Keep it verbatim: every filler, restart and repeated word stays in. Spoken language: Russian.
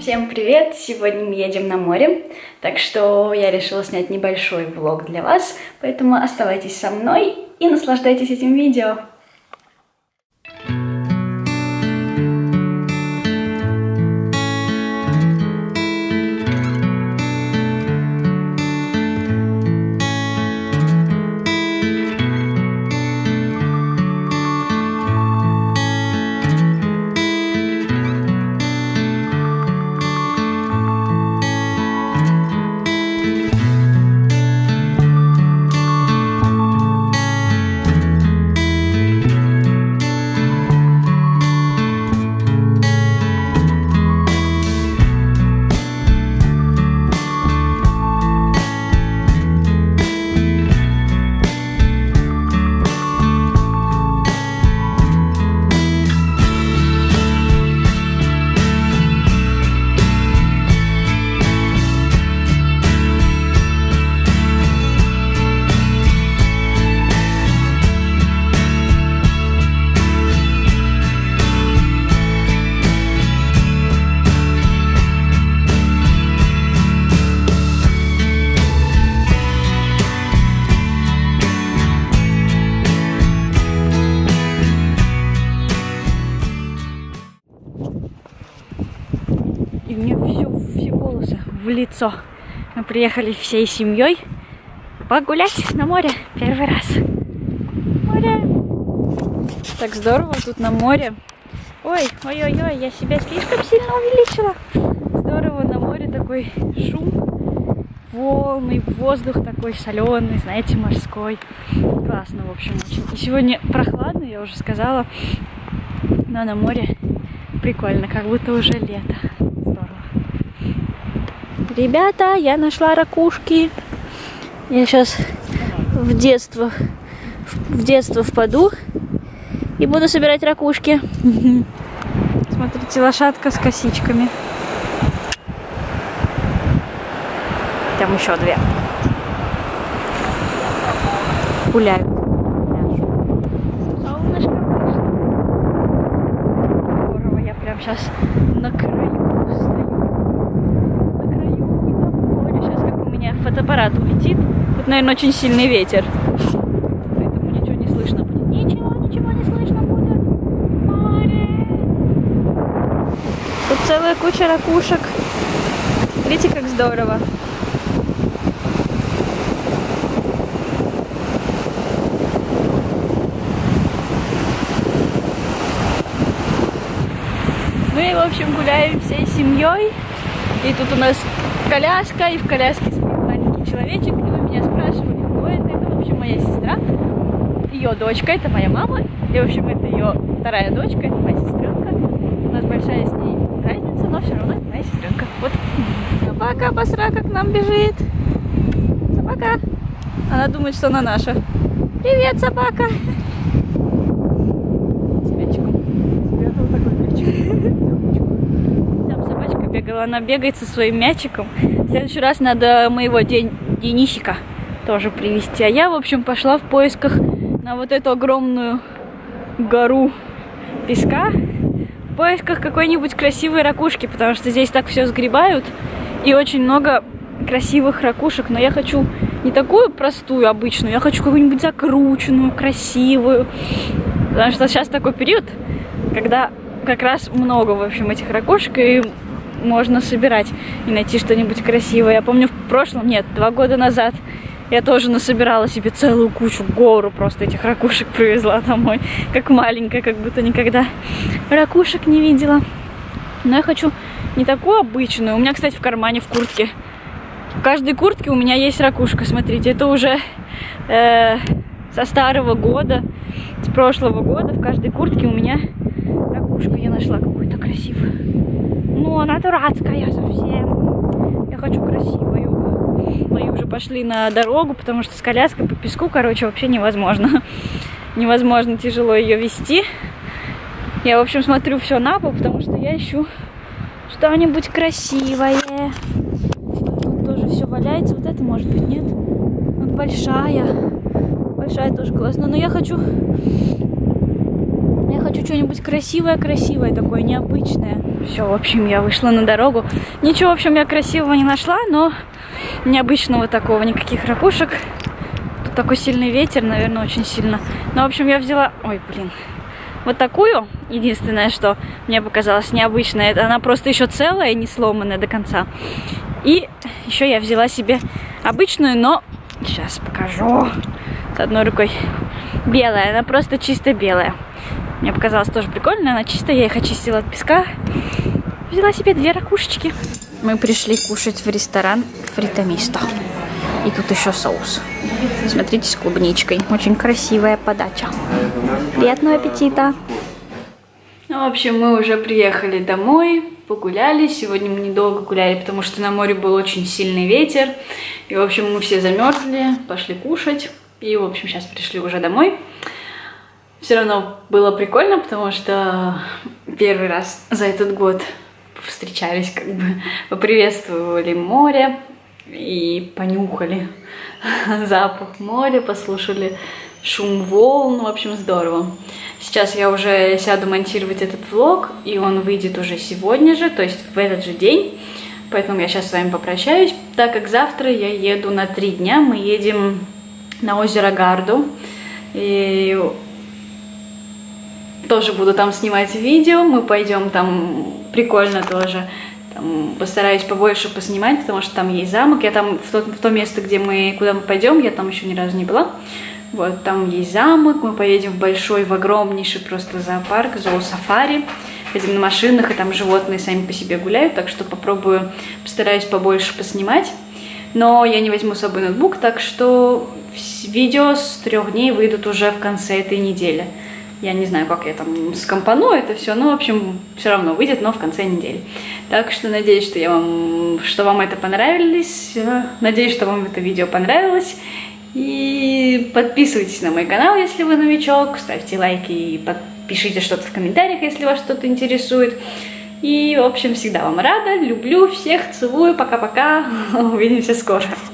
Всем привет! Сегодня мы едем на море, так что я решила снять небольшой влог для вас, поэтому оставайтесь со мной и наслаждайтесь этим видео. И мне все, все волосы в лицо. Мы приехали всей семьей погулять на море первый раз. Море! Так здорово тут на море. Ой, ой-ой-ой, я себя слишком сильно увеличила. Здорово на море, такой шум, волны, воздух такой соленый, знаете, морской. Классно, в общем, очень. И сегодня прохладно, я уже сказала, но на море прикольно, как будто уже лето. Ребята, я нашла ракушки. Я сейчас в детство, в детство впаду и буду собирать ракушки. Смотрите, лошадка с косичками. Там еще две. Гуляют. Солнышко вышло. Здорово, я прям сейчас на краю стою. Фотоаппарат улетит. Тут, наверное, очень сильный ветер. Поэтому ничего не слышно будет. Ничего, ничего не слышно будет. Море. Тут целая куча ракушек. Видите, как здорово. Мы, в общем, гуляем всей семьей. И тут у нас коляска, и в коляске человечек, и вы меня спрашивали, кто это, это, в общем, моя сестра, ее дочка, это моя мама, и, в общем, это ее вторая дочка, это моя сестренка, у нас большая с ней разница, но все равно это моя сестренка, вот. Собака Басрака к нам бежит, собака, она думает, что она наша. Привет, собака! С мячиком. Там собачка бегала, она бегает со своим мячиком. В следующий раз надо моего день Денисика тоже привезти. А я, в общем, пошла в поисках на вот эту огромную гору песка, в поисках какой-нибудь красивой ракушки, потому что здесь так все сгребают, и очень много красивых ракушек. Но я хочу не такую простую, обычную, я хочу какую-нибудь закрученную, красивую, потому что сейчас такой период, когда как раз много, в общем, этих ракушек, и можно собирать и найти что-нибудь красивое. Я помню, в прошлом, нет, два года назад я тоже насобирала себе целую кучу, гору просто этих ракушек привезла домой. Как маленькая, как будто никогда ракушек не видела. Но я хочу не такую обычную. У меня, кстати, в кармане, в куртке. В каждой куртке у меня есть ракушка, смотрите. Это уже э, со старого года, с прошлого года. В каждой куртке у меня ракушка. Я нашла какую-то красивую. Ну, она дурацкая совсем. Я хочу красивую. Мы уже пошли на дорогу, потому что с коляской по песку, короче, вообще невозможно. Невозможно, тяжело ее вести. Я, в общем, смотрю все на пол, потому что я ищу что-нибудь красивое. Тут тоже все валяется. Вот это, может быть, нет? Вот большая. Большая тоже классная. Но я хочу... Я хочу что-нибудь красивое-красивое такое, необычное. Все, в общем, я вышла на дорогу. Ничего, в общем, я красивого не нашла, но необычного такого, никаких ракушек. Тут такой сильный ветер, наверное, очень сильно. Но, в общем, я взяла... Ой, блин. Вот такую. Единственное, что мне показалось необычное, это она просто еще целая, не сломанная до конца. И еще я взяла себе обычную, но... Сейчас покажу. С одной рукой. Белая, она просто чисто белая. Мне показалось тоже прикольно, она чистая, я их очистила от песка. Взяла себе две ракушечки. Мы пришли кушать в ресторан Фритомисто. И тут еще соус. Смотрите, с клубничкой. Очень красивая подача. Приятного аппетита! Ну, в общем, мы уже приехали домой, погуляли. Сегодня мы недолго гуляли, потому что на море был очень сильный ветер. И, в общем, мы все замерзли, пошли кушать. И, в общем, сейчас пришли уже домой. Все равно было прикольно, потому что первый раз за этот год встречались, как бы поприветствовали море и понюхали запах моря, послушали шум волн. В общем, здорово. Сейчас я уже сяду монтировать этот влог, и он выйдет уже сегодня же, то есть в этот же день. Поэтому я сейчас с вами попрощаюсь, так как завтра я еду на три дня. Мы едем на озеро Гарду. И тоже буду там снимать видео. Мы пойдем там, прикольно тоже. Там постараюсь побольше поснимать, потому что там есть замок. Я там в то, в то место, где мы, куда мы пойдем, я там еще ни разу не была. Вот, там есть замок, мы поедем в большой, в огромнейший просто зоопарк, зоосафари. Едем на машинах, и там животные сами по себе гуляют, так что попробую, постараюсь побольше поснимать. Но я не возьму с собой ноутбук, так что видео с трех дней выйдут уже в конце этой недели. Я не знаю, как я там скомпоную это все, но, в общем, все равно выйдет, но в конце недели. Так что надеюсь, что, я вам, что вам это понравилось. Надеюсь, что вам это видео понравилось. И подписывайтесь на мой канал, если вы новичок, ставьте лайки и подпишите что-то в комментариях, если вас что-то интересует. И, в общем, всегда вам рада, люблю всех, целую, пока-пока, увидимся скоро.